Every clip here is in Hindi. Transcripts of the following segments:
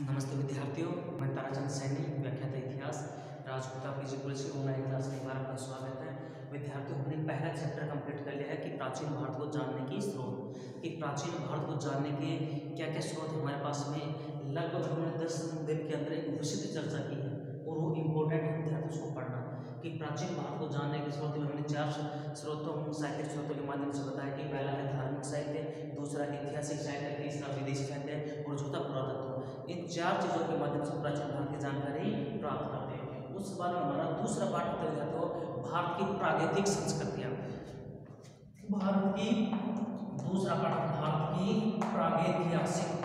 नमस्ते विद्यार्थियों, मैं ताराचंद सैनी, व्याख्याता इतिहास राजगुप्ता पीजी कॉलेज की ऑनलाइन क्लास में एक बार आपका स्वागत है। विद्यार्थियों, हमने पहला चैप्टर कंप्लीट कर लिया है कि प्राचीन भारत को जानने की स्रोत, कि प्राचीन भारत को जानने के क्या क्या स्रोत हमारे पास में। लगभग हमने 10 दिन के अंदर एक विस्तृत चर्चा की है और वो इम्पोर्टेंट है विद्यार्थियों उसको पढ़ना, कि प्राचीन भारत को जानने के स्रोत में हमने 4 स्रोतों साहित्यिक स्रोतों के माध्यम से बताया कि पहला है धार्मिक साहित्य, दूसरा ऐतिहासिक साहित्य, तीसरा विदेशी साहित्य और चौथा पुरातत्व। इन 4 चीज़ों के माध्यम से प्राचीन भारत की जानकारी प्राप्त करते हैं। उस बाद में हमारा दूसरा पाठ होता है विद्यार्थियों भारत की प्रागैतिक संस्कृतियाँ। भारत की दूसरा पाठ भारत की प्रागैतिहासिक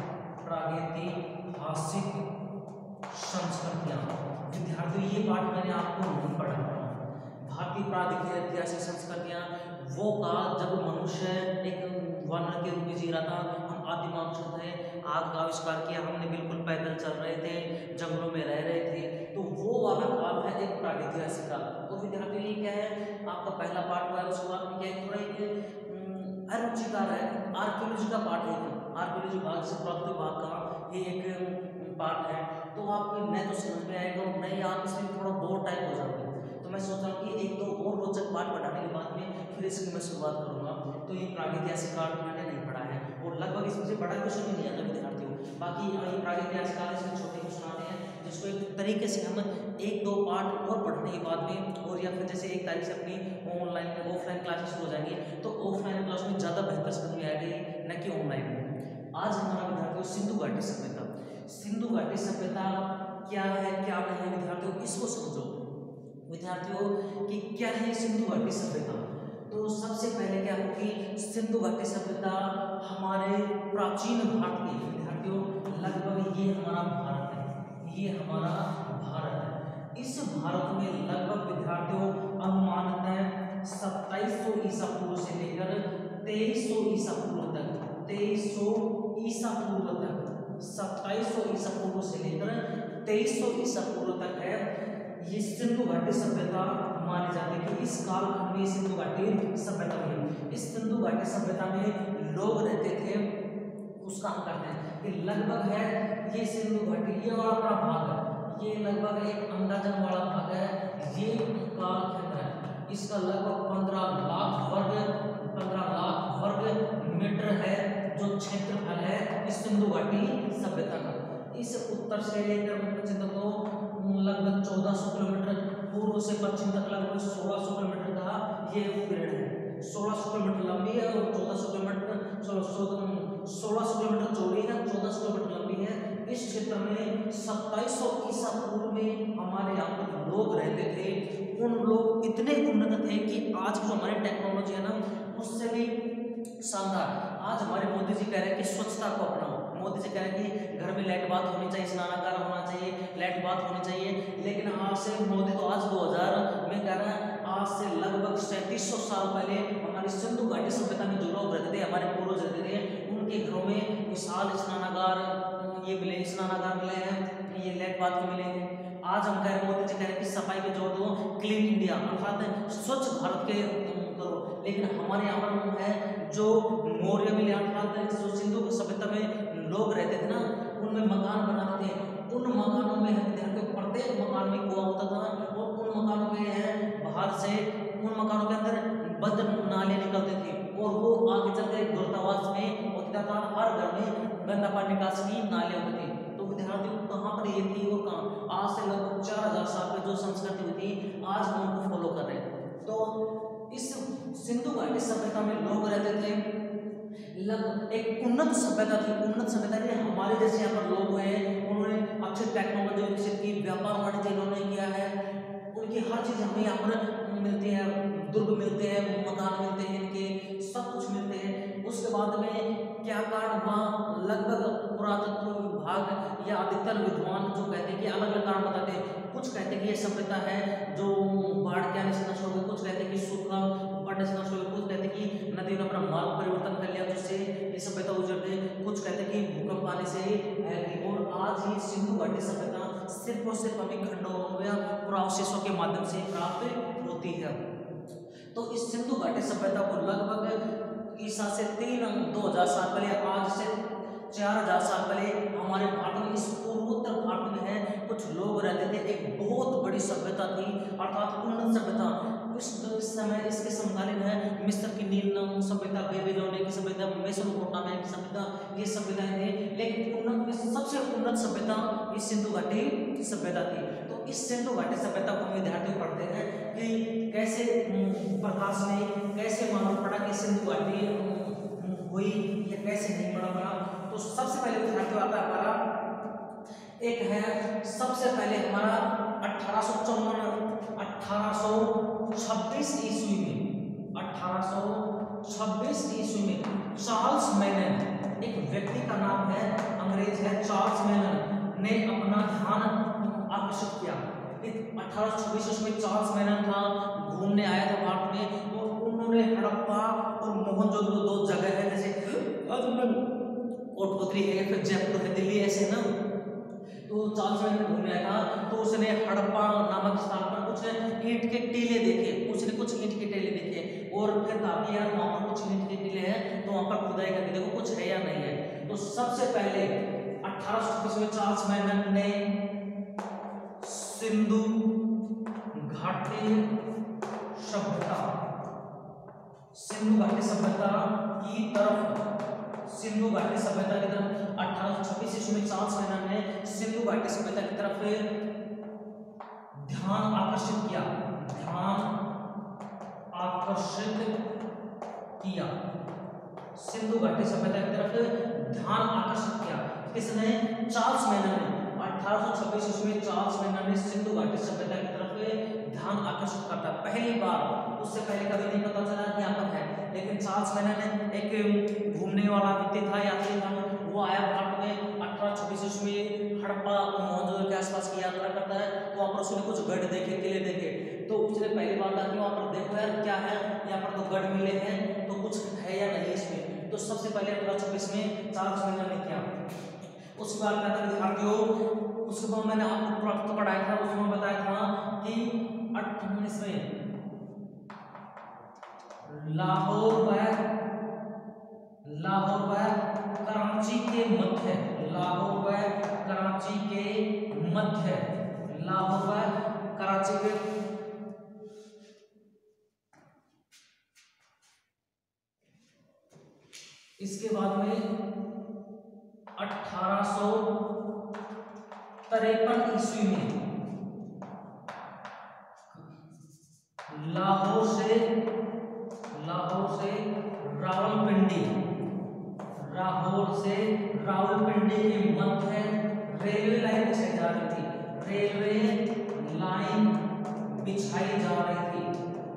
संस्कृतियाँ। विद्यार्थियों, ये पाठ मैंने आपको नहीं पढ़ा। भारतीय प्रागैतिहासिक संस्कृतियाँ वो काल जब मनुष्य एक वानर के रूप में जी रहा था। हम आदि मानव थे, आग का आविष्कार किया हमने, बिल्कुल पैदल चल रहे थे, जंगलों में रह रहे थे, तो वो वाला काल है एक प्रागैतिहासिक काल। तो विद्यार्थियों, ये क्या है, आपका पहला पाठ हुआ है, उसके बाद में क्या है, थोड़ा एक अरुचिकार है, आर्कियोलॉजी का पाठ है, आर्कियोलॉजी भाग से पुरातत्व विभाग का ये एक पाठ है। तो आपको नए तो समझ में आएगा और नए आप इसमें थोड़ा बोर टाइप हो जाओगे। तो मैं सोच रहा हूँ कि एक दो और रोचक पाठ पढ़ाने के बाद में फिर इसकी मैं शुरुआत करूँगा। तो ये प्रागैतिहासिक काल मैंने नहीं पढ़ा है और लगभग इसमें से बड़ा क्वेश्चन भी नहीं आता विद्यार्थियों। बाकी ये प्रागैतिहासिक काल इसमें छोटे क्वेश्चन आते हैं, जिसको एक तरीके से हम एक दो पाठ और पढ़ने के बाद में, और या फिर जैसे 1 तारीख से अपनी ऑनलाइन में ऑफलाइन क्लासेस शुरू हो जाएंगी, तो ऑफलाइन क्लास में ज़्यादा बेहतर समझ में आएगी न कि ऑनलाइन में। आज हमारा विद्यार्थियों सिंधु घाटी सभ्यता। सिंधु घाटी सभ्यता क्या है क्या नहीं है विद्यार्थियों, इसको समझो विद्यार्थियों कि क्या है सिंधु घाटी सभ्यता। तो सबसे पहले क्या होगी, सिंधु घाटी सभ्यता हमारे प्राचीन भारत की विद्यार्थियों, लगभग ये हमारा भारत है, ये हमारा भारत है। इस भारत में लगभग विद्यार्थियों अनुमानतः 2700 ईसा पूर्व से लेकर 2300 ईसा पूर्व तक, 2300 ईसा पूर्व तक, 2700 ईसा पूर्व से लेकर 2300 ईसा पूर्व तक है ये सिंधु घाटी सभ्यता मानी जाती है। कि इस कालखंड में सिंधु घाटी सभ्यता में, इस सिंधु घाटी सभ्यता में लोग रहते थे। उसका हम करते हैं कि लगभग है ये सिंधु घाटी, ये वाला पूरा भाग है, ये लगभग एक अंदाजन वाला भाग है, ये कालखंड है। इसका लगभग 15 लाख वर्ग मीटर है जो क्षेत्रफल है इस सिंधु घाटी सभ्यता का। इस उत्तर से लेकर पश्चिम तक तो लगभग 1400 किलोमीटर, पूर्व से पश्चिम तक लगभग 1600 किलोमीटर का ये ग्रेड है। 1600 किलोमीटर लंबी है और 1400 किलोमीटर 1600 किलोमीटर चौड़ी है, 1400 किलोमीटर लंबी है। इस क्षेत्र में 2700 ईसा पूर्व में हमारे यहाँ पर लोग रहते थे। उन लोग इतने उन्नत थे कि आज जो हमारी टेक्नोलॉजी है ना, उससे भी शानदार। आज हमारे मोदी जी कह रहे हैं कि स्वच्छता को अपनाओ। मोदी जी कह रहे हैं कि घर में लाइट बात होनी चाहिए, स्नानागार होना चाहिए, लाइट बात होनी चाहिए, लेकिन आज से मोदी तो आज 2000 में कह रहा है, आज से लगभग 3700 साल पहले हमारी सिंधु घाटी सभ्यता में जो लोग रहते थे, हमारे पूर्वज रहते थे, उनके घरों में विशाल स्नानागार ये मिले, स्नानागार मिले हैं, ये लाइट बात के मिले हैं। आज हम कह रहे हैं, मोदी जी कह रहे हैं कि सफाई पे जोर दो, क्लीन इंडिया अर्थात स्वच्छ भारत के करो, लेकिन हमारे यहाँ पर है जो मौर्य मिले अर्थात जो सिंधु सभ्यता में लोग रहते थे ना, उनमें मकान बनाते थे। उन मकानों में प्रत्येक मकान में कुआं होता था और उन मकानों के बाहर से उन मकानों के अंदर बंद नाले निकलते थे और वो आगे चलते दूतावास में होता था। हर घर में गंदा पानी निकासी नाले होते थे। तो विद्यार्थियों कहाँ पर ये थी और कहाँ, आज से लगभग 4000 साल में जो संस्कृति हुई थी, आज हम उनको फॉलो कर रहे हैं। तो इस सिंधु घाटी सभ्यता में लोग रहते थे, एक उन्नत सभ्यता थी। उन्नत सभ्यता ने हमारे जैसे यहाँ पर लोग हुए, उन्होंने अच्छी टेक्नोलॉजी विकसित की, व्यापार वाणिज्य इन्होंने किया है, उनकी हर चीज़ हमें यहाँ पर मिलती है, दुर्ग मिलते हैं, मकान मिलते हैं, इनके सब कुछ मिलते हैं। उसके बाद में क्या कारण हुआ, लगभग पुरातत्व विभाग या अधिकतर विद्वान जो कहते हैं कि अलग अलग कारण बताते हैं। कुछ कहते हैं कि ये सभ्यता है जो बाढ़ के आने से नष्ट हो गई, कुछ कहते हैं कि सूखा पड़ने से नष्ट हो गई, कुछ कहते हैं कि नदियों ने अपना मार्ग परिवर्तन कर लिया जिससे ये सभ्यता उजड़ गई, कुछ कहते हैं कि भूकंप आने से है। और आज ही सिंधु घाटी सभ्यता सिर्फ और सिर्फ अभी खंडों या पुरावशेषों के माध्यम से प्राप्त होती है। तो इस सिंधु घाटी सभ्यता को लगभग ईसा से 2000 साल पहले, आज से 4000 साल पहले हमारे भारत में इस पूर्व कुछ लोग रहते थे, एक बहुत बड़ी सभ्यता थी अर्थात उन्नत सभ्यता। इस समय इसके समकालीन है मिस्र की नील सभ्यता, बेबीलोनिया की सभ्यता, मेसोपोटामिया की सभ्यता, ये सभ्यताएं थी। लेकिन उन्नत में सबसे उन्नत सभ्यता इस सिंधु घाटी सभ्यता थी। तो इस सिंधु घाटी सभ्यता को हम विद्यार्थी पढ़ते हैं कि कैसे प्रकाश ने कैसे मालूम पड़ा कि सिंधु घाटी हुई या कैसे नहीं पड़ा। तो सबसे पहले विद्यार्थी आता है हमारा एक है, सबसे पहले हमारा 1826 ईस्वी में 1826 ईस्वी में चार्ल्स मैनन, एक व्यक्ति का नाम है, अंग्रेज है, चार्ल्स मैनन ने अपना ध्यान आकर्षित किया। 1826 में चार्ल्स मैनन था, घूमने आया था भारत में, और उन्होंने हड़प्पा और मोहनजोदड़ो, दो जगह है जैसे कोटपुतली है, फिर जयपुर है, दिल्ली ऐसे ना। तो चार्ल्स मैनन घूमने आया था, तो उसने हड़प्पा नामक स्थान पर कुछ ईंट के टीले देखे, उसने कुछ ईंट के टीले देखे और फिर कहा कि यार वहां पर कुछ ईंट के टीले हैं, तो वहां पर खुदाई करके देखो कुछ है या नहीं है। तो सबसे पहले 1826 में चार्ल्स मैनन ने सिंधु घाटी सभ्यता, सिंधु घाटी सभ्यता की तरफ 1826 ईस्वी में चार्ल्स मैनन ने सिंधु घाटी सभ्यता की तरफ ध्यान आकर्षित किया, सिंधु घाटी सभ्यता की तरफ ध्यान आकर्षित किया। किसने? चार्ल्स मैनन ने। 1826 ईस्वी में चार्ल्स मैनन ने सिंधु घाटी सभ्यता की तरफ ध्यान आकर्षित करता पहली बार। उससे पहले कभी नहीं पता चला कि यहाँ पर है, लेकिन चार्ल्स मैनन एक घूमने वाला व्यक्ति था, यात्री था, वो आया भारत में 1826 ईस्वी में हड़प्पा मोहनजोदड़ो के आसपास की यात्रा करता है। तो वहाँ पर उसने कुछ गढ़ देखे, किले देखे, तो उसने पहली बार कहा कि वहाँ पर देखो यार क्या है, यहाँ पर तो गढ़ मिले हैं, तो कुछ है या नहीं इसमें। तो सबसे पहले 1826 में चार्ल्स मैनन ने किया। उसके बाद क्या था विद्यार्थियों, उसके बाद मैंने आपको प्राप्त पढ़ाया था, उसमें बताया था कि 18 में लाहौर व कराची के मध्य, लाहौर व कराची के मध्य, लाहौर व कराची के इसके बाद में 1853 ईस्वी में लाहौर से रावलपिंडी के मध्य रेलवे लाइन बिछाई जा रही थी, रेलवे लाइन बिछाई जा रही थी।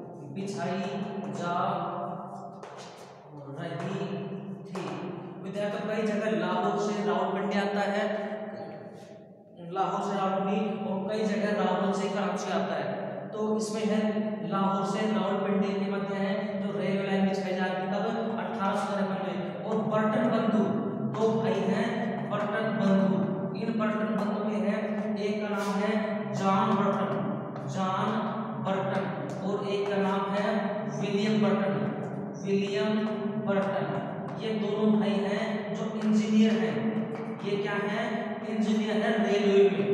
विद्यार्थी कई जगह लाहौर से रावलपिंडी आता है, लाहौर से रावलपिंडी, और कई जगह रावल से कराची आता है। तो इसमें है लाहौर से रावलपिंडी के मध्य है जो रेलवे लाइन बिछाई जा रही तब 1853 में। और बर्टन बंधु, दो भाई हैं बर्टन बंधु, इन बर्टन बंधु में है, एक का नाम है जॉन बर्टन और एक का नाम है विलियम बर्टन। ये दोनों भाई हैं जो इंजीनियर हैं। ये क्या है? इंजीनियर है रेलवे में।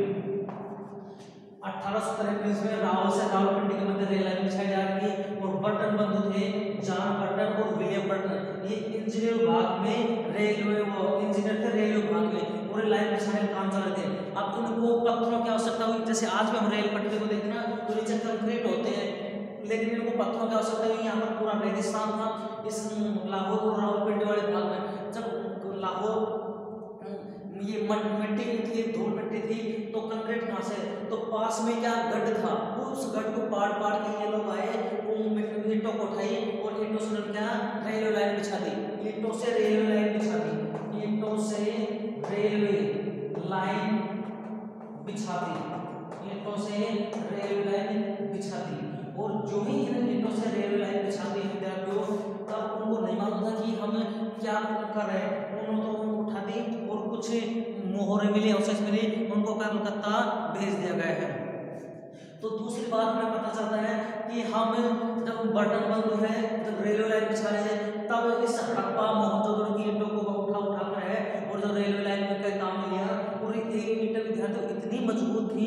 1853 में रावल से रावलपिंडी के मध्य रेल लाइन बिछाई जा रही थी और बर्टन बंधु थे जॉन बर्टन और विलियम बर्टन। ये इंजीनियर विभाग में रेलवे, वो इंजीनियर थे रेलवे विभाग में, पूरे लाइन बिछाने का काम चल रहे थे। अब उनको पत्थरों की आवश्यकता हुई, जैसे आज भी हम रेल पटरी को देखना तो नीचे कंक्रीट होते हैं, लेकिन इनको पत्थरों की आवश्यकता हुई। यहाँ पर पूरा रेगिस्तान था इस लाहौर और रावलपिंडी वाले भाग में। जब लाहौर ये मिट्टी थी, धूल मिट्टी थी, तो कंक्रीट कहाँ से? तो पास में क्या गढ़ था, उस गढ़ को पाड़ के ये लोग आए, ईंटों को उठाई और ईंटों से क्या रेलवे लाइन बिछा दी, ईंटों से रेलवे लाइन बिछा दी, ईंटों से रेलवे लाइन बिछा दी, ईंटों से रेलवे लाइन बिछा दी। और जो ही इन ईंटों से रेलवे लाइन बिछा दी विद्यार्थियों, तब उनको नहीं मालूम था कि हम क्या कर रहे हैं। उन्होंने तो उठा दी और कुछ मोहरें मिली, अवशेष मिली, उनको कलकत्ता भेज दिया गया है। तो दूसरी बात हमें पता चलता है कि हम जब बर्टन बंधु है, जब रेलवे लाइन बिछा रहे हैं, तब इस हड़प्पा मोहनजोदड़ो की ईंटों को उठा कर है और जो रेलवे लाइन का काम लिया, और ये ईंटें विद्यार्थियों इतनी मजबूत थी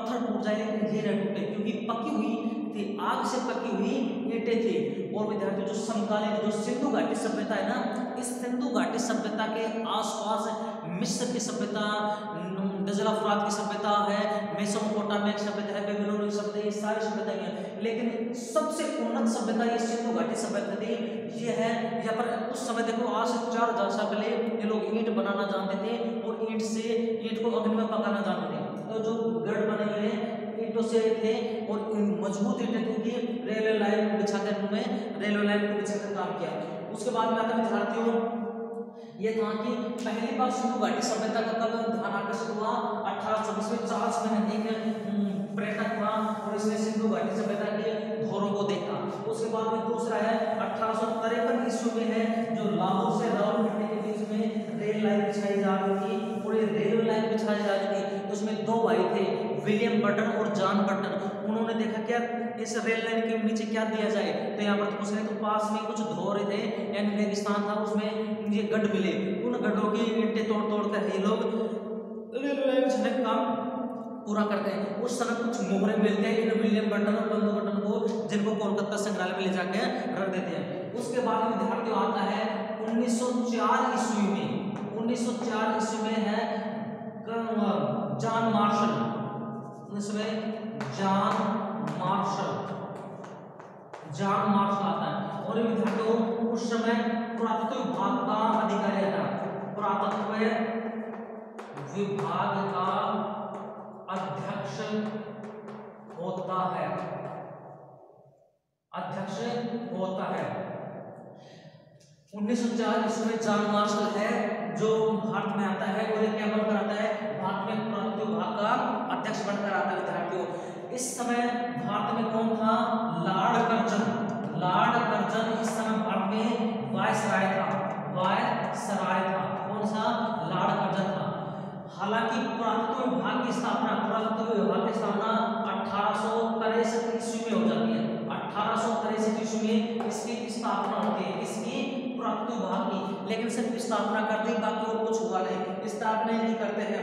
पत्थर टूट जाए लेकिन ये न टूटे, क्योंकि पकी हुई थी, आग से पकी हुई ईंटें थी। और विद्यार्थियों जो समकालीन जो सिंधु घाटी सभ्यता है ना, इस सिंधु घाटी सभ्यता के आसपास मिस्र की सभ्यता, दजला फुरात की सभ्यता है, मेसोपोटामिया की सभ्यता है, बेबीलोन की सभ्यता, ये सारी सभ्यताएं हैं। लेकिन सबसे उन्नत सभ्यता ये सिंधु घाटी सभ्यता थी। ये है यहाँ पर उस समय देखो आज से 4000 साल पहले ये लोग ईंट बनाना जानते थे और ईंट को अग्नि में पकाना जानते थे। तो जो गढ़ बने हुए ईंटों से थे और मजबूत ईंटें थी कि रेलवे लाइन बिछाकर उन्होंने रेलवे लाइन को बिछाकर काम किया। उसके बाद में आता है विद्यार्थियों ये था कि पहली बार सिंधु घाटी सभ्यता का कब ध्यान आकर्षित हुआ, 1824 में चार्ल्स मैंने एक पर्यटक था और इसने सिंधु घाटी सभ्यता के धोरों को देखा। उसके बाद में दूसरा है 1853 ईस्वी में है जो लाहौर से रावलपिंडी के बीच में रेल लाइन बिछाई जा रही थी और ये रेलवे लाइन बिछाई जा रही थी। तो उसमें दो भाई थे, विलियम बर्टन और जॉन बर्टन। उन्होंने देखा क्या इस रेल लाइन के नीचे क्या दिया जाए, तो यहाँ पर पूछ रहे तो पास में कुछ धोरे थे यानी रेगिस्तान था, उसमें ये गड्ढ मिले। उन गड्ढों की ईंटें तोड़ तोड़ कर ये लोग रेलवे लाइन बिछाने का काम पूरा करते हैं। उस समय कुछ मोहरे मिलते हैं इन विलियम बर्टन और बंधु बर्टन को, जिनको कोलकाता संग्रहालय में ले जाके रख देते हैं। उसके बाद विद्यार्थियों आता है 1904 ईस्वी में, 1904 ईस्वी में है जॉन मार्शल, इसमें जॉन मार्शल आता है। और विद्यार्थियों उस समय पुरातत्व विभाग का अधिकारी था, पुरातत्व विभाग का अध्यक्ष होता है, अध्यक्ष होता है। 1904 ईस्वी में जॉन मार्शल है जो भारत में आता है और ये क्या बनकर आता है, भारत में पुरातत्व विभाग का अध्यक्ष बनकर आता है। विद्यार्थियों इस समय भारत में कौन था, लॉर्ड कर्जन इस समय भारत में वायसराय था, कौन सा, लॉर्ड कर्जन था। हालांकि पुरातत्व विभाग की स्थापना 1863 ईस्वी में हो जाती है, 1863 ईस्वी में इसकी स्थापना होती है, इसकी पुरातत्व विभाग की। लेकिन सिर्फ स्थापना कर दी, बाकी और कुछ हुआ नहीं, स्थापना नहीं करते हैं।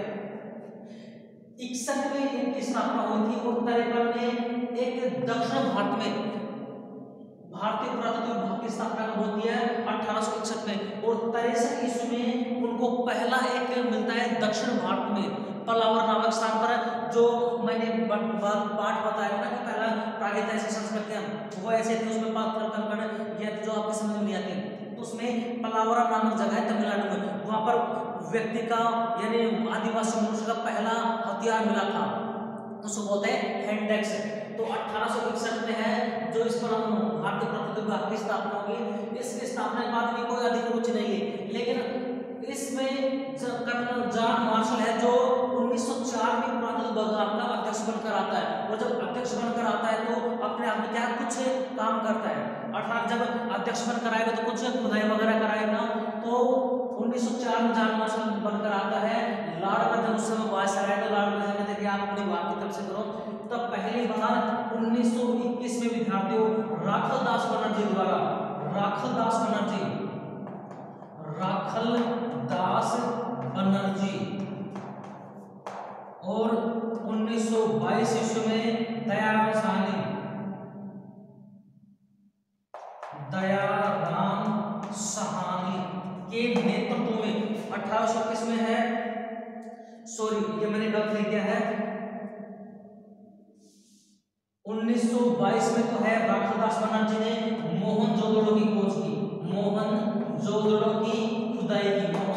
61 में इनकी स्थापना हुई थी और 53 में एक दक्षिण भारत में भारतीय पुरातत्व विभाग की स्थापना कब होती है, 1861 में। और 63 ईस्वी में उनको पहला एक मिलता है दक्षिण भारत में पलावर नामक स्थान पर, जो मैंने पाठ बताया ना कि पहला प्रागैतिहासिक संस्कृतियां वो ऐसे थे, उसमें पाथर कंकड़ या जो आपके समझ में नहीं आती, तो उसमें पलावरा नामक जगह है तमिलनाडु में, वहां पर व्यक्ति का यानी आदिवासी मनुष्य का पहला हथियार मिला था, उसको बोलते हैं हैंडेक्स। तो 1861 में है जो इस पर भारतीय पुरातत्व विभाग की स्थापना होगी। इसकी स्थापना के बाद भी कोई अधिक रुचि नहीं है, लेकिन इसमें कर्नल जॉन मार्शल है जो 1904 में पुरातत्व विभाग का अध्यक्ष बनकर आता है। और जब अध्यक्ष बनकर आता है तो अपने आप में क्या कुछ काम करता है, अर्थात जब अध्यक्ष बनकर आएगा तो कुछ खुदाई वगैरह कराएगा। तो 1904 में जॉन मार्शल बनकर आता है, लॉर्ड कर्जन उस समय वायसराय थे, लॉर्ड कर्जन ने देखिए आप अपनी बात की तरफ से करो। तब पहली बार 1921 में विद्यार्थियों राखल दास बनर्जी द्वारा, राखल दास बनर्जी और 1922 ईस्वी में दयाराम साहनी के नेतृत्व में 1821 में है, सॉरी ये मैंने गलत लिख दिया है, 1922 में तो है राखलदास बनर्जी ने मोहनजोदड़ो की खोज की, मोहनजोदड़ो की खुदाई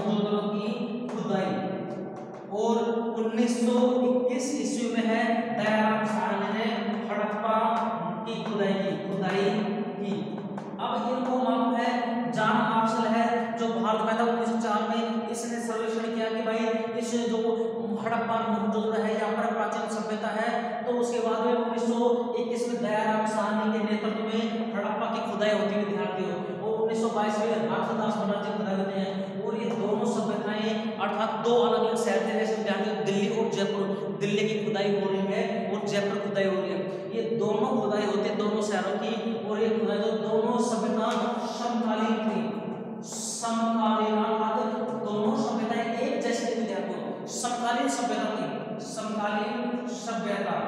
और 1921 ईस्वी में है दयाराम साहनी ने हड़प्पा की खुदाई की। अब इनको मालूम है जॉन मार्शल है जो भारत में था 1904 में, इसने सर्वेक्षण किया कि भाई इस जो हड़प्पा मोहनजोदड़ो है यहाँ पर प्राचीन सभ्यता है। तो उसके बाद में 1921 में दयाराम साहनी के नेतृत्व में हड़प्पा की खुदाई होती है विद्यार्थियों, और 1922 में राखलदास बनर्जी खुदाई होते हैं। और ये दोनों सभ्यताएं अर्थात दो अलग अलग शहर थे, जैसे विद्यार्थियों दिल्ली और जयपुर, दिल्ली की खुदाई हो रही है और जयपुर खुदाई हो रही है, ये दोनों खुदाई होती है दोनों शहरों की। और ये खुदाई जो दोनों सभ्यता समकालीन थी, दोनों सभ्यताएं एक जैसी थी विद्यार्थियों, समकालीन सभ्यता थी, समकालीन सभ्यता।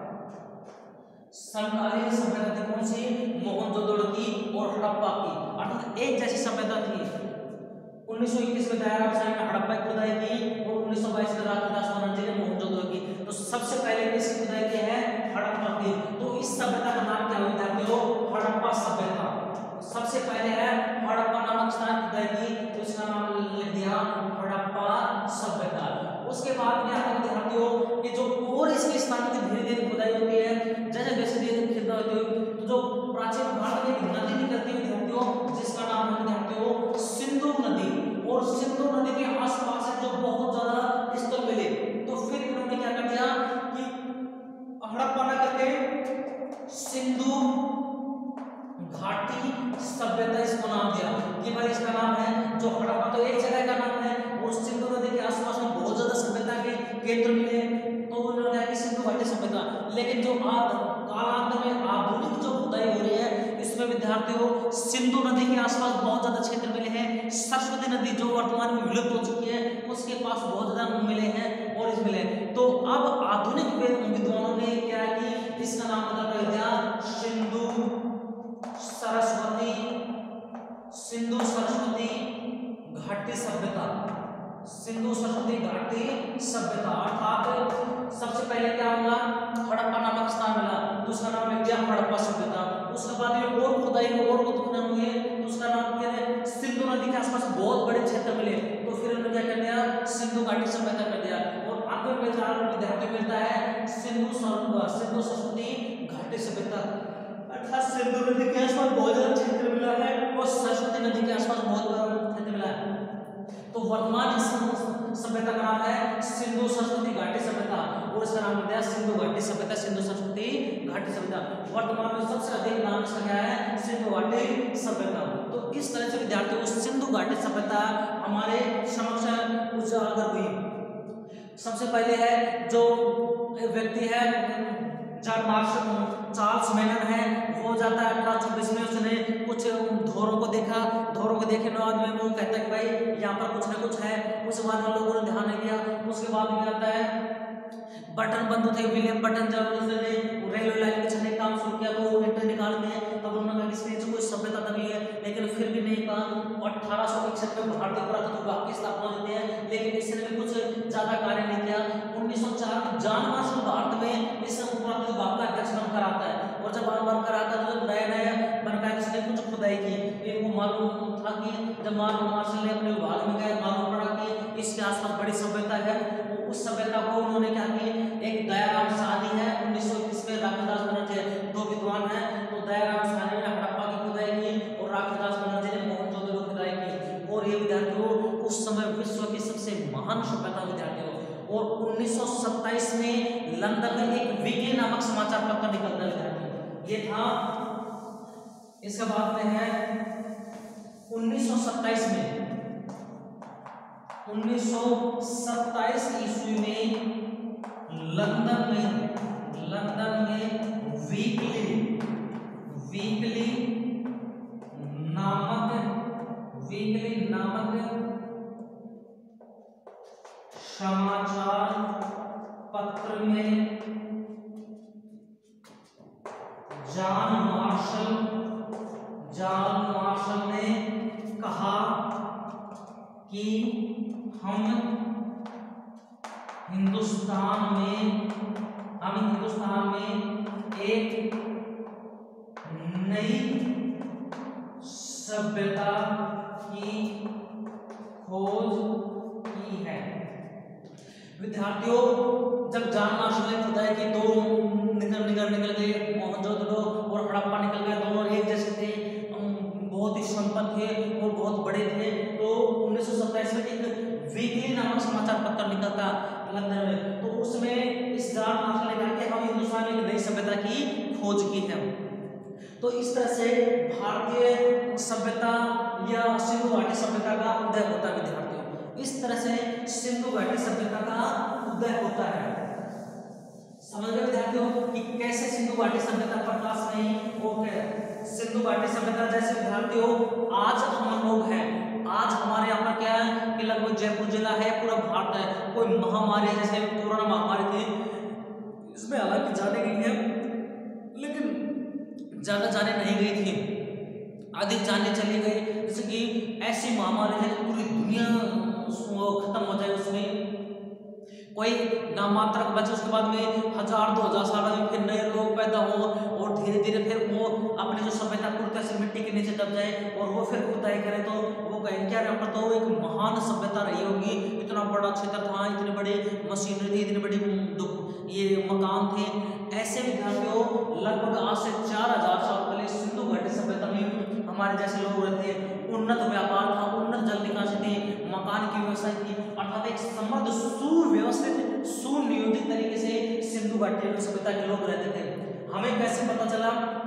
समकालीन सभ्यता थी कौन सी? मोहनजोदड़ो की और हड़प्पा की, अर्थात एक जैसी सभ्यता थी। 1921 में दयाराम साहनी ने हड़प्पा की खुदाई की और 1922 में रामदास बनर्जी ने मोहनजोदड़ो की। तो सबसे पहले किसकी खुदाई की है? हड़प्पा की। तो इस सभ्यता का नाम क्या है विद्यार्थियों? हड़प्पा सभ्यता। सबसे पहले है हड़प्पा नामक स्थान की खुदाई की, तो इसका नाम लिख दिया हड़प्पा सभ्यता। उसके बाद में आता है विद्यार्थियों कि जो और इसके स्थान की धीरे धीरे खुदाई होती है, जैसे जैसे धीरे खुदाई होती है, तो जो प्राचीन भारत में एक नदी निकलती है विद्यार्थियों, जिसका नाम है विद्यार्थियों सिंधु नदी। और सिंधु नदी के आसपास से जो बहुत ज्यादा स्थल मिले, तो फिर इन्होंने क्या कर दिया कि हड़प्पा न करके सिंधु घाटी सभ्यता इसको नाम दिया कि भाई इसका नाम है जो हड़प्पा, तो एक जगह का नाम है और सिंधु नदी के आसपास में बहुत ज्यादा सभ्यता के केंद्र मिले, तो उन्होंने कहा कि सिंधु घाटी सभ्यता। लेकिन जो कालांतर में आधुनिक जो खुदाई हो रही है, इसमें विद्यार्थियों सिंधु नदी के आसपास बहुत ज्यादा क्षेत्र मिले हैं। सरस्वती नदी जो वर्तमान में विलुप्त हो चुकी है, उसके पास बहुत ज्यादा मिले हैं और इस मिले। तो अब आधुनिक विद्वानों ने क्या कि इसका नाम बदल दिया सिंधु सरस्वती, सिंधु सरस्वती घाटी सभ्यता। सिंधु सरस्वती घाटी सभ्यता अर्थात सबसे पहले क्या मिला? हड़प्पा नामक स्थान मिला, दूसरा नाम लिख दिया हड़प्पा सभ्यता। उसके बाद में और खुदाई और उत्खनन हुए, तो उसका नाम क्या है? सिंधु नदी के आसपास बहुत बड़े क्षेत्र मिले, तो फिर उन्होंने क्या कर दिया? सिंधु घाटी सभ्यता कर दिया। और अंत में विद्यार्थी मिलता है सिंधु सरस्वती घाटी सभ्यता, अर्थात सिंधु नदी के आसपास बहुत ज्यादा क्षेत्र मिला है और सरस्वती नदी के आसपास बहुत बड़ा क्षेत्र मिला है। तो वर्तमान सभ्यता का नाम है सिंधु सरस्वती घाटी सभ्यता और इसका नाम दिया सिंधु घाटी सभ्यता, सिंधु सरस्वती घाटी सभ्यता। वर्तमान में सबसे अधिक नाम इसका क्या है? सिंधु घाटी सभ्यता। तो इस तरह से विद्यार्थियों सिंधु घाटी सभ्यता हमारे समक्ष उजागर हुई। सबसे पहले है जो व्यक्ति है चार्ल्स मेनन है, वो जाता है 1824 में, उसने कुछ धोरों को देखा, धोरों को देखे बाद में वो कहता है कि भाई यहाँ पर कुछ ना कुछ है। उसके बाद में लोगों ने ध्यान नहीं दिया। उसके बाद में आता है बटन बंधु थे, विलियम बटन, जब उसने रेलवे लाइन बिछाने का काम शुरू किया तो वो ईंटें निकाल के तब उन्होंने कहा कि इसके नीचे कोई सभ्यता दबी है, लेकिन फिर भी नहीं कहा। 1861 में भारतीय पुरातत्व विभाग की स्थापना होती है, लेकिन इसने भी कुछ ज्यादा कार्य नहीं किया। 1904 में जॉन मार्शल भारत में इस पुरातत्व विभाग का अध्यक्ष बनकर आता है, और जब बनकर आता है तो नया नया बनकर इसने कुछ खुदाई की। इनको मालूम था कि जब मार्शल ने अपने विभाग में गए, मालूम पड़ा कि इसके आसपास बड़ी सभ्यता है। उस सभ्यता को उन्होंने क्या की, एक दयाराम साहनी है 1921 में, रामदास बनर्जी, दो विद्वान हैं। तो दयाराम साहनी ने हड़प्पा की खुदाई की और रामदास बनर्जी ने मोहनजोदड़ो की खुदाई की। और ये विद्यार्थियों उस समय विश्व की सबसे महान सभ्यता विद्यार्थियों। और 1927 में लंदन में एक वीकली नामक समाचार पत्र निकलता है, ये था। इसके बाद में है 1927 में 1927 ईस्वी में लंदन में वीकली नामक समाचार पत्र में जॉन मार्शल ने कहा कि हम हिंदुस्तान में एक नई सभ्यता की खोज की है। विद्यार्थियों जब जॉन मार्शल ने खुदाई की, दो निकल गए, मोहनजोदड़ो और हड़प्पा निकल गए, दोनों एक जैसे थे, बहुत ही संपन्न थे और बहुत बड़े थे। तो 1927 में एक वीकली नामक समाचार पत्र निकलता लंदन में, तो उसमें इस जॉन मार्शल ने कहा कि हम हिंदुस्तान में एक नई सभ्यता की खोज की है। तो इस तरह से भारतीय सभ्यता या सिंधु घाटी सभ्यता का उदय होता है विद्यार्थियों। इस तरह से सिंधु घाटी सभ्यता का उदय होता है। समझ गए विद्यार्थियों कि कैसे सिंधु घाटी सभ्यता प्रकाश नहीं हो गया। सिंधु घाटी सभ्यता जैसे विद्यार्थियों आज हम लोग हैं, आज हमारे यहाँ पर क्या है कि कि लगभग जयपुर जिला है पूरा भारत है। कोई महामारी जैसे कोरोना महामारी थी, इसमें हालांकि जाने गई है लेकिन ज्यादा जाने नहीं गई थी, अधिक जाने चली गई। जैसे कि ऐसी महामारी है पूरी दुनिया खत्म हो जाए, उसमें कोई नामात्रक बचे, उसके बाद में 1000-2000 साल बाद फिर नए लोग पैदा हो और धीरे धीरे फिर वो अपनी जो सभ्यता पूरी से मिट्टी के नीचे दब जाए और वो फिर खुदाई करे तो वो कहें क्या रहता, तो वो एक महान सभ्यता रही होगी। इतना बड़ा क्षेत्र था, इतनी बड़ी मशीनरी थी, इतनी बड़ी ये मकान थे। ऐसे विद्यार्थियों लगभग आज से 4000 साल पहले सिंधु घाटी सभ्यता में हमारे जैसे लोग रहते, उन्नत व्यापार था, उन्नत जल निकासी थी, मकान की व्यवस्था थी, अर्थात एक समृद्ध सुव्यवस्थित सुनियोजित तरीके से सिंधु घाटी सभ्यता के लोग रहते थे। हमें कैसे पता चला?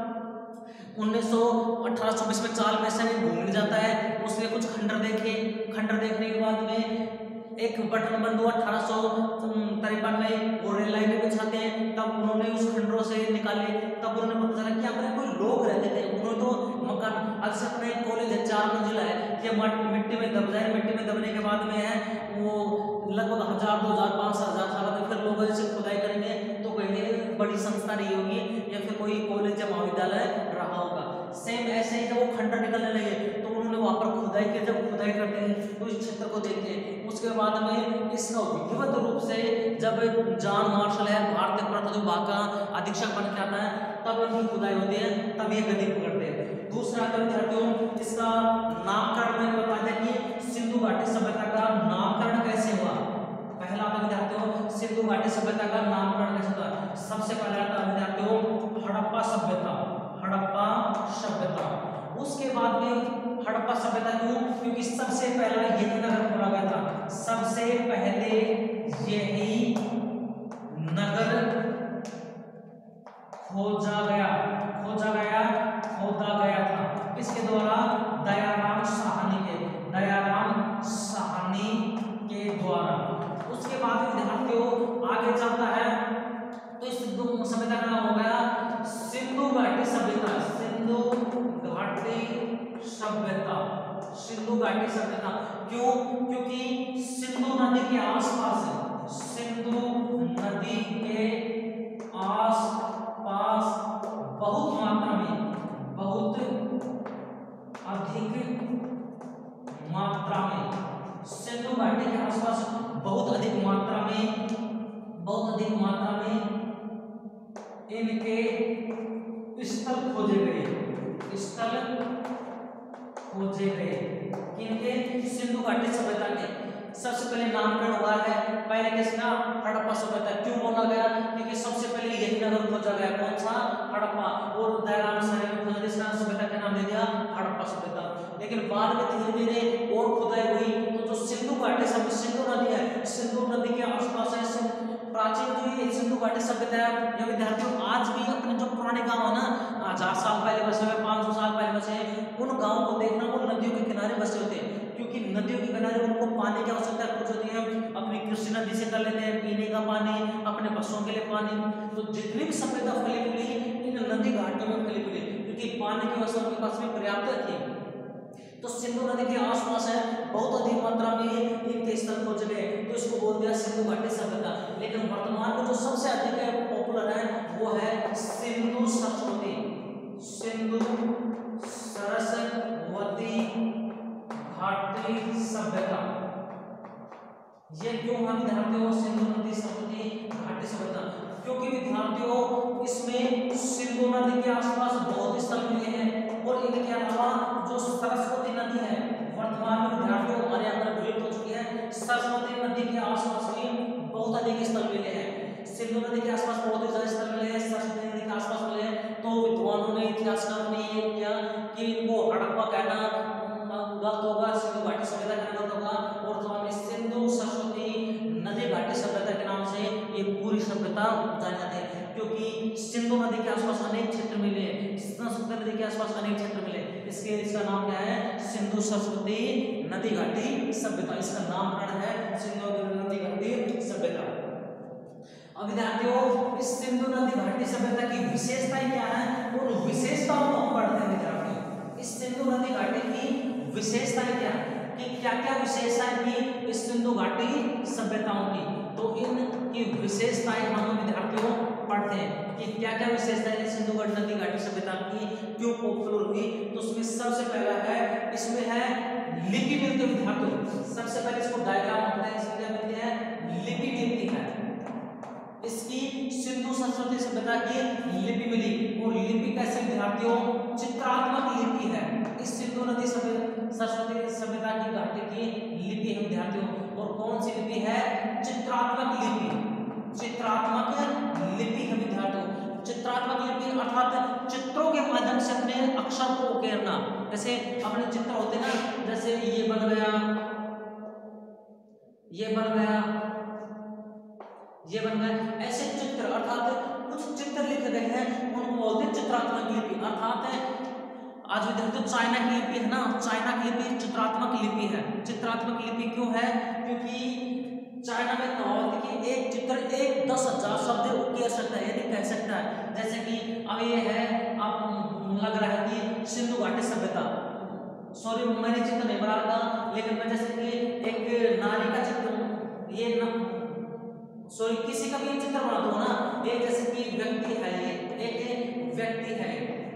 1826 में चाल में से घूमने जाता है, उसने कुछ खंडर देखे, खंडर देखने के बाद में एक बटन बंधु 1853 में वो रेल लाइनें बिछाते हैं, तब उन्होंने उस खंडरों से निकाले, तब उन्होंने पता चला कि हमारे कोई लोग रहते थे। उन्होंने तो मकान, आज से अपने कॉलेज है 4 मंजिला है, ये मिट्टी में दब जाए, मिट्टी में दबने के बाद में है वो लगभग 1000, 2000, 5000 साल में फिर लोग ऐसे खुदाई करेंगे तो कहेंगे बड़ी संस्था रही होगी या फिर कोई कॉलेज या महाविद्यालय रहा होगा। सेम ऐसे ही जब वो खंडर निकलने लगे तो उन्होंने वहां पर खुदाई की, जब खुदाई करते हैं तो इस क्षेत्र को देखते हैं। उसके बाद में इसका विधिवत रूप से जब जॉन मार्शल है भारतीय पुरातत्व विभाग का अधीक्षक बन के आता है, तब इनकी खुदाई होती है, तब ये गति पकड़ते हैं। दूसरा विद्यार्थियों, इसका नामकरण मैंने बताया कि सिंधु घाटी सभ्यता का नामकरण कैसे हुआ। पहला विद्यार्थियों सिंधु घाटी सभ्यता का नामकरण कैसे हुआ? सबसे पहला था विद्यार्थियों हड़प्पा सभ्यता, हड़प्पा सभ्यता। उसके बाद में हड़प्पा सभ्यता क्यों? क्योंकि सबसे पहला यही नगर खोला गया था, सबसे पहले यही नगर खोदा गया था। किसके द्वारा? दयाराम साहनी के द्वारा। उसके बाद विद्यार्थियों आगे चलता है तो इस सभ्यता का नाम हो गया सिंधु घाटी सभ्यता। सिंधु घाटी सभ्यता, सिंधु घाटी सभ्यता क्यों? क्योंकि सिंधु नदी के आसपास, सिंधु नदी के आसपास बहुत मात्रा में, बहुत अधिक मात्रा में, सिंधु घाटी के आसपास बहुत अधिक मात्रा में, बहुत अधिक मात्रा में इनके स्थल खोजे गए, स्थल खोजे गए। इनके सिंधु घाटी सभ्यता के सबसे पहले नामकरण हुआ है, पहले किसका? हड़प्पा सभ्यता। क्यों बोला गया? क्योंकि सबसे पहले यही नगर खोजा गया, कौन सा? हड़प्पा। और दयाराम साहनी ने खोजा, जिसका सभ्यता का नाम दे दिया हड़प्पा सभ्यता। लेकिन बाद में धीरे धीरे और खुदाई हुई तो जो सिंधु घाटी सभ्यता, सिंधु नदी है, सिंधु नदी के आसपास है प्राचीन जो ये सिंधु घाटी सभ्यता है, या विद्यार्थियों आज भी अपने जो पुराने गांव है ना, 1000 साल पहले बसे हुए, 500 साल पहले बसे, उन गांव को देखना, वो नदियों के किनारे बसे होते हैं। क्योंकि नदियों के किनारे उनको पानी की आवश्यकता कुछ होती है, अपनी कृषि नदी से कर लेते हैं पीने का पानी, अपने पशुओं के लिए पानी। तो जितनी भी सभ्यता फैली फूली इन नदी घाटों में फैली फूली, क्योंकि पानी की व्यवस्था उनके पास में पर्याप्त थी। तो सिंधु नदी के आसपास है, बहुत अधिक मात्रा में इनके स्थल खोजे गए, तो इसको बोल दिया सिंधु घाटी सभ्यता। लेकिन वर्तमान में जो सबसे अधिक पॉपुलर है वो है सिंधु सरस्वती, सिंधु सरस्वती घाटी सभ्यता। ये क्यों हम विद्यार्थियों सिंधु नदी सरस्वती घाटी सभ्यता? क्योंकि विद्यार्थियों इसमें सिंधु नदी के आसपास बहुत स्थल मिले हैं, और इनके अलावा जो सरस्वती नदी है, वर्तमान में विद्यार्थियों हमारे अंदर विलुप्त हो चुकी है, सरस्वती नदी के आसपास भी बहुत अधिक स्थल मिले हैं। सिंधु नदी के आसपास बहुत ही ज्यादा स्थल मिले हैं, सरस्वती नदी के आसपास मिले हैं। तो विद्वानों ने, इतिहासकारों ने ये किया कि इनको हड़प्पा कहना गलत होगा, सिंधु घाटी सभ्यता कहना गलत होगा, और तो हमें सिंधु सरस्वती नदी घाटी सभ्यता के नाम से ये पूरी सभ्यता जानी जाती है। क्योंकि सिंधु नदी के आसपास अनेक क्षेत्र मिले, सरस्वती नदी के आसपास अनेक क्षेत्र मिले, इसका नाम क्या है? सिंधु सरस्वती नदी घाटी सभ्यता। इसका नामकरण है सिंधु नदी घाटी सभ्यता। अब विद्यार्थियों इस सिंधु नदी घाटी सभ्यता की विशेषताएं क्या है, उन विशेषताओं को हम पढ़ते हैं विद्यार्थियों। इस सिंधु नदी घाटी की विशेषताएं क्या है, कि क्या क्या विशेषताएं थी सिंधु घाटी सभ्यताओं की। तो इनकी विशेषताएं हम विद्यार्थियों पढ़ते हैं कि क्या क्या विशेषताएं हैं सिंधु नदी घाटी सभ्यता की, क्यों पॉपुलर हुई। तो उसमें सबसे पहला है, इसमें है लिपि मिलती है विद्यार्थियों। सबसे पहले इसको डायग्राम होता है, इसमें क्या मिलती है, लिपि मिलती है। इसकी सिंधु संस्कृति सभ्यता की लिपि मिली, और लिपि कैसे विद्यार्थियों, चित्रात्मक लिपि है। इस सिंधु नदी सरस्वती सभ्यता की घाटी की लिपि है विद्यार्थियों। और कौन सी लिपि है, चित्रात्मक लिपि। चित्रात्मक लिपि है विद्यार्थियों। चित्रात्मक लिपि अर्थात चित्रों के माध्यम से अपने अक्षर को उकेरना। जैसे अपने चित्र होते ना, जैसे ये बन गया, ये बन गया, ये बन गया, ऐसे चित्र अर्थात कुछ चित्र लिखे गए हैं, उनको बोलते हैं चित्रात्मक लिपि। अर्थात आज विद्यार्थियों चाइना की लिपि है ना, चाइना की लिपि चित्रात्मक लिपि है। चित्रात्मक लिपि क्यों है, क्योंकि चाइना में क्या होता है कि एक चित्र एक 10,000 शब्द उकेर सकता है, यानी कह सकता है। जैसे कि अब ये है, आप लग रहा है कि सिंधु घाटी सभ्यता, सॉरी मैंने चित्र नहीं बना था, लेकिन मैं जैसे कि एक नारी का चित्र, ये सॉरी किसी का भी चित्र बना दो ना, एक जैसे कि व्यक्ति है, ये एक व्यक्ति है,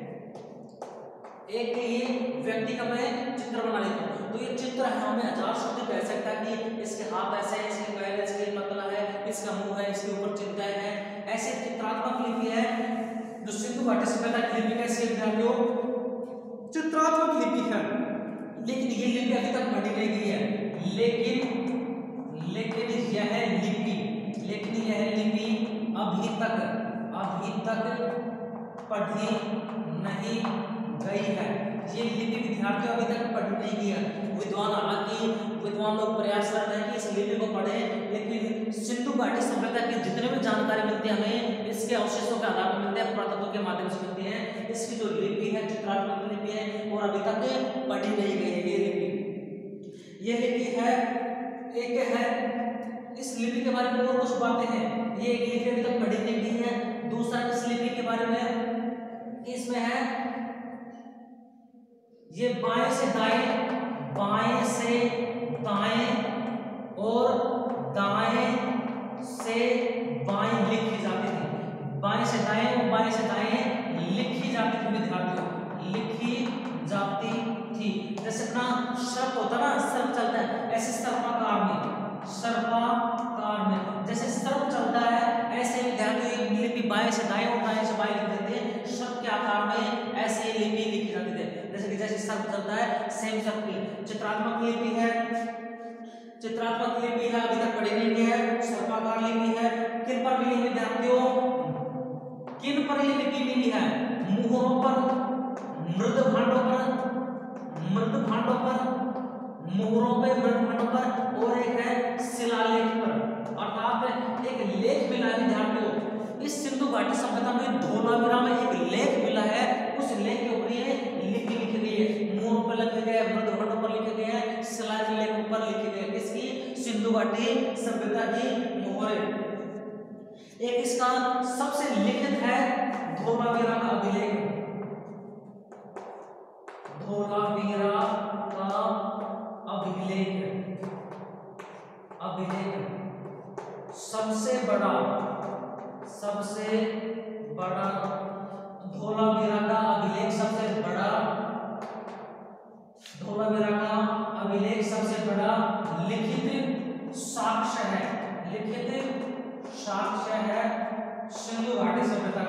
एक ये व्यक्ति का मैं चित्र बना लेता हूँ। तो ये चित्र है, हमें 1000 शब्द कह सकता है कि इसके हाथ ऐसे हैं, इसके पैर ऐसे, पतला है, इसका मुंह है, इसके ऊपर चिन्ह है। ऐसे चित्रात्मक लिपि है जो सिंधु घाटी सभ्यता की लिपि कैसी है, चित्रात्मक लिपि है। लेकिन ये लिपि अभी तक पढ़ी नहीं गई है, लेकिन यह लिपि अभी तक पढ़ी नहीं गई है। ये लिपि विद्यार्थियों अभी तक पढ़ी नहीं गई है। विद्वान लोग प्रयास करते हैं कि इस लिपि को पढ़ें, लेकिन सिंधु घाटी सभ्यता की जितने भी जानकारी मिलती है हमें इसके अवशेषों के आधार पर मिलते हैं, पुरातत्व के माध्यम से मिलती है। इसकी जो लिपि है चित्रात्मक लिपि है, और अभी तक पढ़ी नहीं गई है ये लिपि है। एक है, इस लिपि के बारे में और कुछ बातें हैं। ये एक लिपि अभी तक पढ़ी नहीं गई है। दूसरा इस लिपि के बारे में इसमें है, ये बाएं से दाएं और दाएं से बाएं लिखी जाती थी। बाएं से दाएं और बाएं से दाएं लिखी जाती थी विद्यार्थियों, लिखी जाती थी। जैसे अपना सर्प होता ना, सर्प चलता है ऐसे सर्पाकार में जैसे सर्प चलता है, ऐसे विद्यार्थियों लिपि बाएं से दाएं और दाएं से बाएं लिख देते हैं। सर्प के आकार में ऐसे लिपि लिखी जाती थी। जैसे सर्प चलता है, सेम सर्प की चित्रात्मक लिपि है। चित्रात्मक लिपि है, अभी तक पढ़ी नहीं है। सर्पाकार लिपि है। किन पर मिली है विद्यार्थियों, किन पर ये लिपि मिली है, मुहरों पर, मृद भांडों पर, मुहरों पे, मृद भांडों पर, और एक है शिलालेख पर। अर्थात एक लेख मिला है विद्यार्थियों। इस सिंधु घाटी सभ्यता में धोलावीरा में एक लेख मिला है, उस लेख के ऊपर ये लिपि लिखी गई है। मुहरों पर लिखे गए, मृद भांडों पर लिखे गए हैं, शिलालेख पर लिखे गए। इसकी सिंधु घाटी सभ्यता की मोहरें। एक इसका सबसे लिखित है धोलावीरा का अभिलेख। धोलावीरा का अभिलेख सबसे बड़ा धोलावीरा का अभिलेख सबसे बड़ा लिखित साक्ष्य है सिंधु घाटी सभ्यता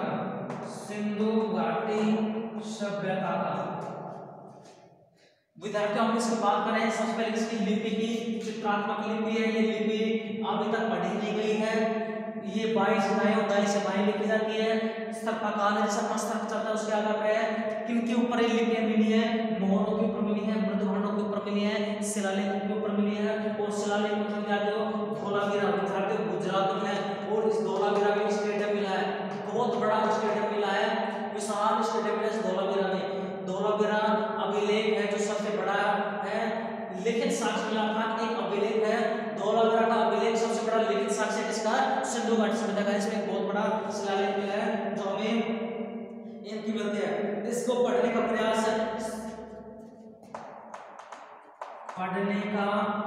का। विद्यार्थियों हम इसकी बात करें, सबसे पहले इसकी लिपि की, चित्रात्मक लिपि है। ये लिपि अभी तक पढ़ी नहीं गई है। ये बाएं से दाएं और दाएं से बाएं लिखी जाती है। सर्पाकार है, जैसा सर्प चलता है उसके आधार पर है। किनके ऊपर ये लिपियां मिली है, मोहरों के ऊपर मिली है, मृद भांडों के ऊपर मिली है, शिलालेख के ऊपर मिली है। और शिलालेख मतलब क्या है, धोलावीरा विद्यार्थियों गुजरात में है। और इस धोलावीरा में स्टेडियम मिला है, बहुत बड़ा स्टेडियम मिला है, विशाल स्टेडियम मिला है धोलावीरा में। धोलावीरा अभिलेख है जो सबसे बड़ा है, लिखित साक्ष्य मिला था। एक अभिलेख है धोलावीरा का अभिलेख, सबसे बड़ा लिखित साक्ष्य किसका, सिंधु घाटी सभ्यता का। इसमें बहुत बड़ा शिलालेख मिला है जो हमें इनकी मिलती है। इसको पढ़ने का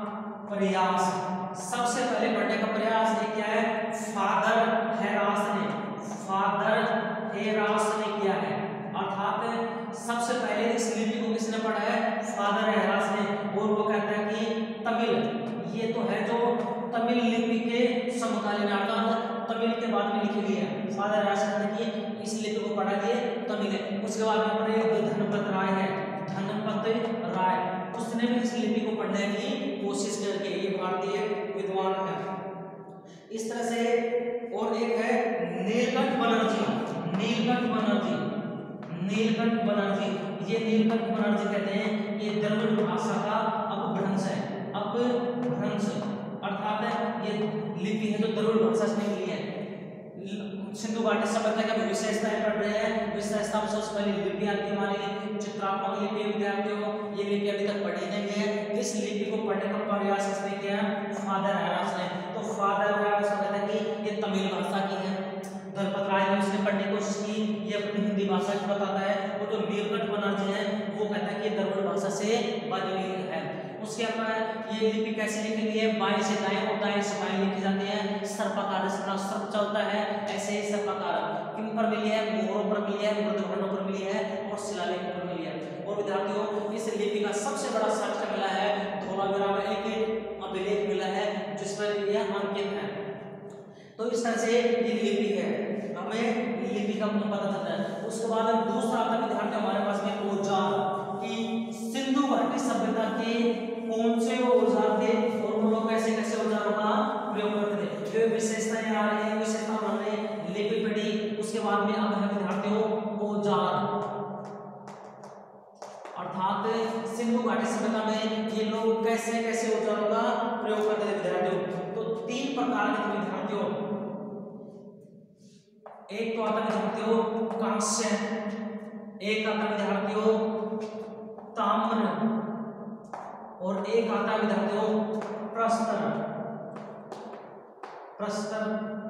प्रयास। सबसे पहले पढ़ने का प्रयास ये क्या है, फादर हेरास ने, फादर हेरास ने किया है। अर्थात सबसे पहले इस लिपि को किसने पढ़ा है, फादर हेरास ने। और वो कहता है कि तमिल, ये तो है जो तमिल लिपि के समकालीन, अर्थात तमिल के बाद में लिखी गई है। फादर हेरास ने कि इस लिपि को पढ़ा दिए तमिल। उसके बाद में अपने धनपत राय है, धनपत राय, उसने भी इस लिपि को पढ़ने की कोशिश करके, ये भारतीय विद्वान है। इस तरह से और एक है नीलकंठ बनर्जी, नीलकंठ बनर्जी, नीलकंठ बनर्जी। ये नीलकंठ बनर्जी कहते हैं ये द्रविड़ भाषा का अपभ्रंश है, अपभ्रंश अर्थात ये लिपि है जो द्रविड़ भाषा से निकली है। सिंधु घाटी सभ्यता का विशेषताएं पढ़ रहे हैं। विशेषता में सबसे पहले लिपि आती है हमारी चित्रात्मक लिपि। विद्यार्थियों ये लिपि अभी तक पढ़ी नहीं है, इस लिपि को पढ़ने का प्रयास किसने किया, फादर हेरास ने। तो फादर हेरास कहते हैं कि ये तमिल भाषा की है, धनपत राय ने इसने पढ़ने की कोशिश की, ये अपनी हिंदी भाषा की बताता है। वो जो नीलकंठ बनर्जी है वो कहता है कि ये द्रविड़ भाषा से बनी हुई है। उसके बाद ये लिपि कैसे लिखी गई है, बाएं से दाएं और दाएं से बाएं लिखी जाती है। सर्पाकार सर्प चलता है, ऐसे ही सर्पाकार किन पर मिली है, मोहरों पर मिली है, मृदुवर्णों पर मिली है और शिलालेख पर मिली है। और विद्यार्थियों इस लिपि का सबसे बड़ा साक्ष्य मिला है, धोलावीरा में एक अभिलेख मिला है जिसमें यह अंकित है। तो इस तरह से ये लिपि है, हमें लिपि का पता चलता है। उसके बाद दूसरा आता है विद्यार्थी हमारे पास में औजार, कि सिंधु घाटी सभ्यता के कौन से वो औजार थे और वो लोग कैसे कैसे औजारों का प्रयोग करते थे। जो विशेषताएं आ रही है, विशेषता हमने लिपि पढ़ी। उसके बाद में अब है विद्यार्थियों औजार, अर्थात सिंधु घाटी सभ्यता में ये लोग कैसे कैसे औजारों का प्रयोग करते थे विद्यार्थियों। तो तीन प्रकार के विद्यार्थियों, एक तो आता है विद्यार्थियों कांस्य, एक आता है विद्यार्थियों ताम्र और एक आता है विद्यार्थियों प्रस्तर, प्रस्तर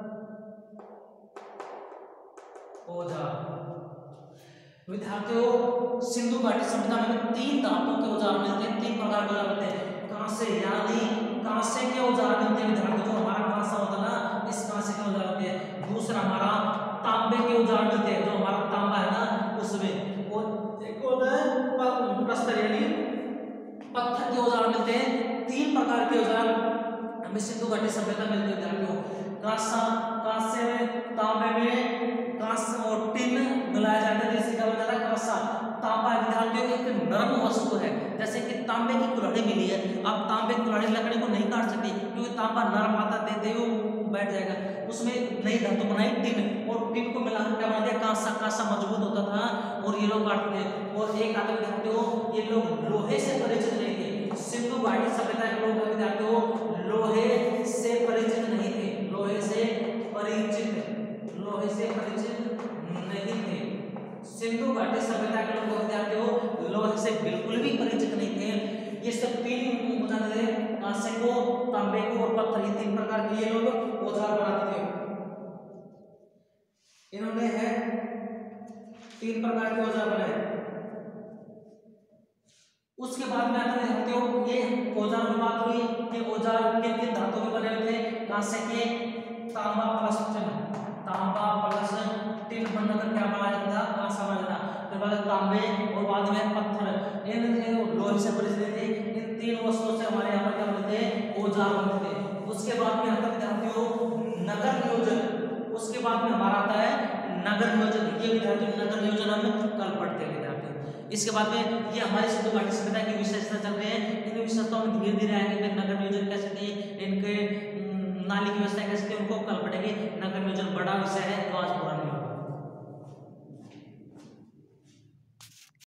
औजार। विद्यार्थियों सिंधु घाटी सभ्यता में तीन धातु के औजार मिलते हैं, तीन प्रकार के औजार मिलते हैं। कांस्य यानी कांस्य के औजार मिलते हैं विद्यार्थियों, जो हमारा कांसा होता है ना, इस कांसे के औजार मिलते हैं। दूसरा हमारा तांबे के औजार मिलते हैं, जो हमारा तांबा है ना उसमें। और एक होता है प्रस्तर यानी पत्थर के औजार मिलते हैं। तीन प्रकार के औजार हमें सिंधु घाटी सभ्यता में मिलते हैं। कांसा, कांसे में, तांबे में कांसा और टिन मिलाया जाता है, जिससे क्या बन जाता है कांसा। तांबा विद्यार्थियों एक नरम वस्तु है, जैसे कि तांबे की कुल्हाड़ी मिली है, आप तांबे की कुल्हाड़ी लकड़ी को नहीं काट सकते क्योंकि तांबा नरम आता दे वो बैठ जाएगा। उसमें नई धातु बनाई टिन, और टिन को मिलाकर क्या बना दिया कांसा। कांसा मजबूत होता था और ये लोग काटते थे। और एक आता विद्यार्थियों ये लोग लोहे से परिचित नहीं थे। सिंधु घाटी सभ्यता के लोग विद्यार्थियों लोहे से परिचित नहीं थे, लोहे से परिचित, लोहे से परिचित नहीं थे। सिंधु घाटी सभ्यता के लोग विद्यार्थियों लोहे से बिल्कुल भी परिचित नहीं थे। ये सब तीन औजार थे, कांसे को, तांबे को और पत्थर, ये तीन प्रकार के ये लोग औजार बनाते थे। इन्होंने है तीन प्रकार के औजार बनाए। उसके बाद में आता है विद्यार्थियों ये औजार की बात हुई कि औजार किन किन धातु के बने हुए थे। कांसे के तांबा प्लस टिन, तांबा प्लस टिन बनकर क्या बना जाता था, कांसा बना जाता। फिर बाद तांबे और बाद में पत्थर, इन लोहे से परिचित थे। इन तीन वस्तुओं से हमारे यहाँ पर क्या बनते थे, औजार बनते थे। उसके बाद में आता है विद्यार्थियों नगर नियोजन। उसके बाद में हमारा आता है नगर नियोजन। ये विद्यार्थियों नगर नियोजन हम कल पढ़ते हैं विद्यार्थियों। इसके बाद में ये हमारी सिंधु घाटी सभ्यता की विशेषता चल रहे हैं। इन विशेषताओं में धीरे धीरे आएंगे। नगर नियोजन कैसे थे, इनके नाली की व्यवस्था कैसे थी, उनको कल पढ़ेंगे। नगर नियोजन बड़ा विषय